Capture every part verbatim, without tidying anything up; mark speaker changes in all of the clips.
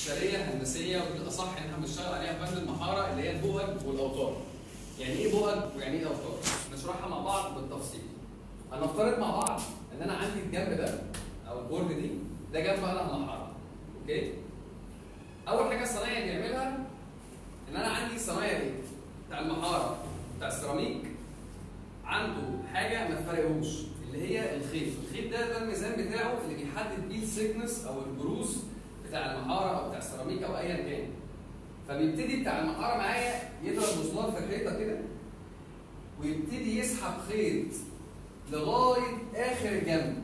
Speaker 1: استشاريه هندسيه وبالاصح ان احنا بنشتغل عليها في بند المحاره اللي هي البؤج والاوتار. يعني ايه بؤج ويعني ايه اوتار؟ نشرحها مع بعض بالتفصيل. هنفترض مع بعض ان انا عندي الجنب ده او البورد دي ده جنب انا محاره. اوكي؟ اول حاجه الصنايعي بيعملها ان انا عندي الصنايعي بتاع المحاره بتاع السيراميك عنده حاجه ما تفرقهوش اللي هي الخيط. الخيط ده ده الميزان بتاعه اللي بيحدد بيه السيكنس او البروز بتاع المحاره او بتاع السيراميك او ايا كان. فبيبتدي بتاع المحاره معايا يضرب مسمار في الحيطه كده ويبتدي يسحب خيط لغايه اخر الجنب،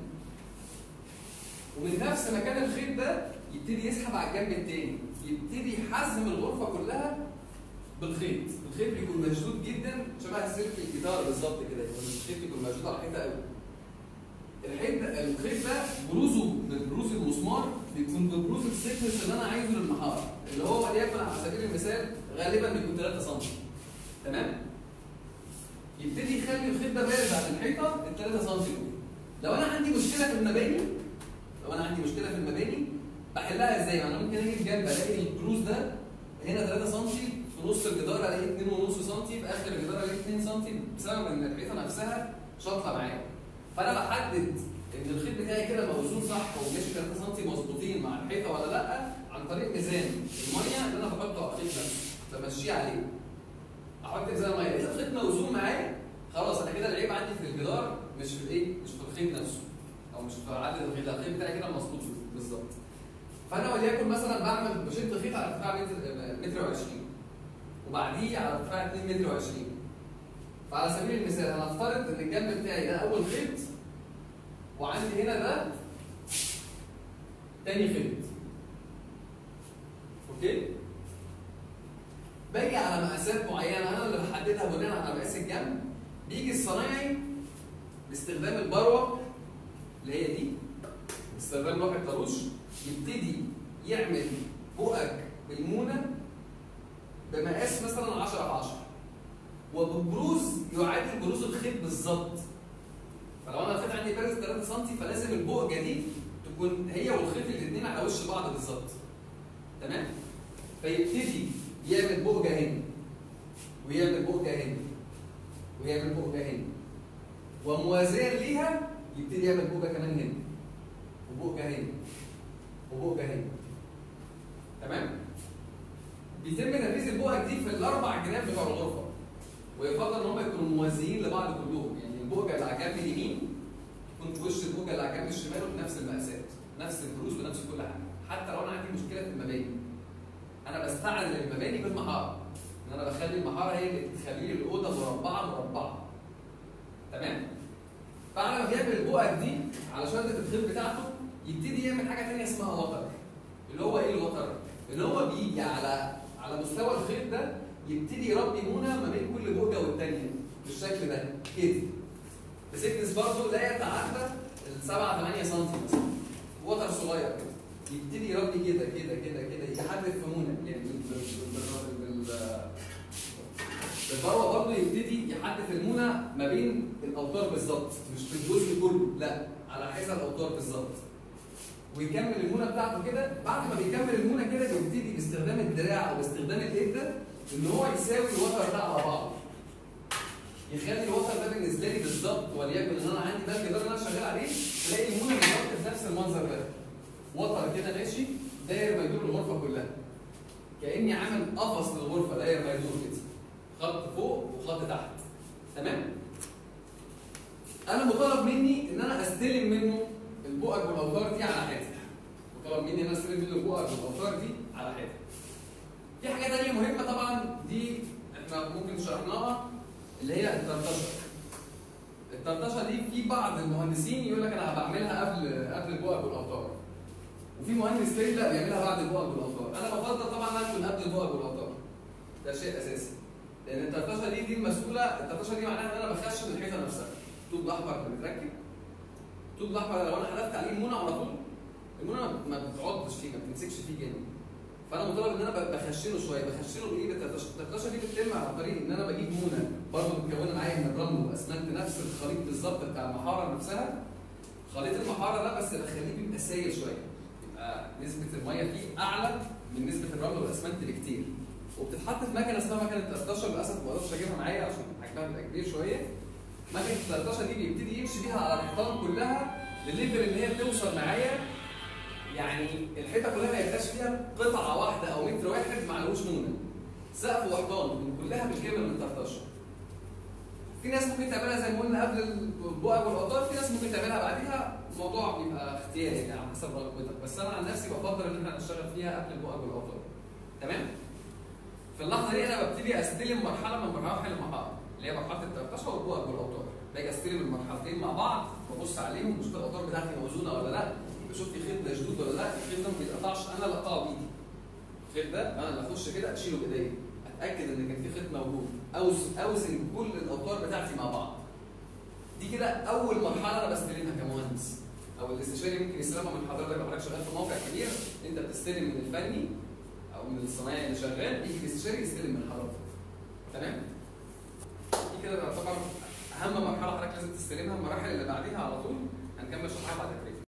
Speaker 1: ومن نفس مكان الخيط ده يبتدي يسحب على الجنب التاني، يبتدي يحزم الغرفه كلها بالخيط. الخيط بيكون مشدود جدا شبه سلك الجيتار بالظبط كده، الخيط بيكون مشدود على الحيطه قوي. الحيط الخيط ده بروزه ببروز المسمار بيكون ببروز السيكنس اللي انا عايزه للمحاره، اللي هو وليكن على سبيل المثال غالبا بيكون ثلاثة سم. تمام؟ يبتدي يخلي الخيط ده بارز عن الحيطه ال ثلاثة سم دول. لو انا عندي مشكله في المباني لو انا عندي مشكله في المباني بحلها ازاي؟ انا ممكن اجي الجنب الاقي البروز ده هنا ثلاثة سم، في نص الجدار الاقي اثنين ونص سم، في اخر الجدار الاقي اثنين سم بسبب ان الحيطه نفسها شاطره معايا. فانا بحدد ان الخيط بتاعي كده موزون صح وماشي ثلاثة سم مظبوطين مع الحيطه ولا لا عن طريق ميزان الميه اللي انا بحطه على الخيط ده، بمشيه عليه. احط ميزان الميه، اذا الخيط موزون معايا خلاص انا كده العيب عندي في الجدار مش في الايه؟ مش في الخيط نفسه او مش في عدد الخيط، الخيط بتاعي كده مظبوط بالظبط. فانا وليكن مثلا بعمل بشد خيط على ارتفاع متر وعشرين وبعديه على ارتفاع اتنين متر وعشرين. فعلى سبيل المثال هنفترض ان الجنب بتاعي ده اول خيط وعندي هنا ده تاني خيط. اوكي؟ باجي على مقاسات معينه انا اللي بحددها بناء على مقاس الجنب. بيجي الصنايعي باستخدام البروه اللي هي دي، باستخدام لوح الطاروش يبتدي يعمل بؤج بالمونه بمقاس مثلا عشرة في عشرة وببروز يعادل بروز الخيط بالظبط. فلو انا الخيط عندي بارز ثلاثة سم فلازم البؤجه دي تكون هي والخيط الاثنين على وش بعض بالظبط. تمام؟ فيبتدي يعمل بؤجه هنا ويعمل بؤجه هنا ويعمل بؤجه هنا وموازيا ليها يبتدي يعمل بؤجه كمان هنا وبؤجه هنا وبؤجه هنا. تمام؟ بيتم تنفيذ البؤج دي في الاربع جناب بتوع الغرفه، ويفضل ان هم يكونوا موازيين لبعض كلهم، يعني البؤجه اللي على الجنب اليمين تكون في وش البؤجه اللي على الجنب الشمال بنفس المقاسات، نفس البروز ونفس كل حاجه. حتى لو انا عندي مشكله في المباني انا بستعمل المباني بالمحاره، ان انا بخلي المحاره هي اللي بتخلي لي الاوضه مربعه مربعه. تمام؟ بعد ما بيعمل البؤج دي على شده الخيط بتاعته يبتدي يعمل حاجه ثانيه اسمها وتر. اللي هو ايه الوتر؟ اللي هو بيجي على على مستوى الخيط ده يبتدي يربي مونه ما بين كل بؤجه والثانيه بالشكل ده كده. بسكنس برضه لا يتعدى ال سبعة ثمانية سم مثلا. وتر صغير كده. يبتدي يربي كده كده كده كده يحدد في مونه، يعني بال بالبروه برضه يبتدي يحدد المونه ما بين الاوتار بالظبط، مش في الجزء كله، لا على حسب الاوتار بالظبط. ويكمل المونه بتاعته كده. بعد ما بيكمل المونه كده بيبتدي باستخدام الدراع او باستخدام الايد ده ان هو يساوي الوتر ده على بعض. يخلي الوتر ده بالنسبه لي بالظبط، وليكن ان انا عندي ده الجدار اللي انا شغال عليه تلاقي المونه بالظبط بنفس المنظر ده. وتر كده ماشي داير ما يدور الغرفه كلها. كاني عامل قفص للغرفه داير ما يدور كده. خط فوق وخط تحت. تمام؟ انا مطالب مني ان انا استلم منه البؤج والاوتار دي على حته. مطالب مني ان انا استلم منه البؤج والاوتار دي على حته. في حاجه ثانيه مهمه طبعا دي احنا ممكن شرحناها اللي هي الطرطشه. الطرطشه دي في بعض المهندسين يقول لك انا بعملها قبل قبل البؤج والاوتار. وفي مهندس تاني لا بيعملها بعد البؤج والاوتار. انا بفضل طبعا انها تكون قبل البؤج والاوتار. ده شيء اساسي. لان الطرطشه دي دي المسؤوله، الطرطشه دي معناها ان انا بخشن الحيطه نفسها. الطوب الاحمر اللي بيتركب، الطوب الاحمر لو انا حذفت عليه المونه على طول المونه ما بتعضش فيه، ما بتمسكش فيه جامد. فانا مطالب ان انا بخشنه شويه. بخشنه بايه؟ بالطرطشه. الطرطشه دي بتتم عن طريق ان انا بجيب مونه برضه متكونه معايا من الرمل واسمنت نفس الخليط بالظبط بتاع المحاره نفسها. خليط المحاره ده بس بخليه بيبقى سايل شويه، يبقى بيبقى نسبه الميه فيه اعلى من نسبه الرمل والاسمنت بكتير. وبتتحط في مكنه اسمها مكنه تلتاشر، للاسف ما اقدرش اجيبها معايا عشان حجمها بيبقى كبير شويه. مكنه تلتاشر دي بيبتدي يمشي بيها على الحيطان كلها لليفل ان هي توصل معايا يعني الحيطه كلها ما يبقاش فيها قطعه واحده او متر واحد معلوش مونه. سقف وحيطان كلها بالكامل من تلتاشر. في ناس ممكن تعملها زي ما قلنا قبل البؤج والاوتار، في ناس ممكن تعملها بعديها، الموضوع بيبقى اختياري يعني على حسب رغبتك، بس انا عن نفسي بفضل ان احنا نشتغل فيها قبل البؤج والاوتار. تمام؟ في اللحظه دي انا ببتدي استلم مرحله من مراحل المحاره اللي هي مرحله التلتاشر والبؤج والاوتار. باجي استلم المرحلتين مع بعض، ببص عليهم بشوف الاوتار بتاعتي موزونه ولا لا، بشوف في خيط مشدود ولا لا، الخيط ده ما بيتقطعش انا اللي اقطعه بايدي. الخيط ده انا اللي اخش كده اشيله بايديا، اتاكد ان كان في خيط موجود، اوزن اوزن كل الاوتار بتاعتي مع بعض. دي كده اول مرحله انا بستلمها كمهندس، او الاستشاري ممكن يستلمها من حضرتك لو حضرتك شغال في موقع كبير، انت بتستلم من الفني او من الصنايعي اللي شغال، يجي الاستشاري يستلم من حضرتك. تمام؟ دي كده تعتبر اهم مرحله حضرتك لازم تستلمها. المراحل اللي بعديها على طول هنكمل شرحها بعد كده.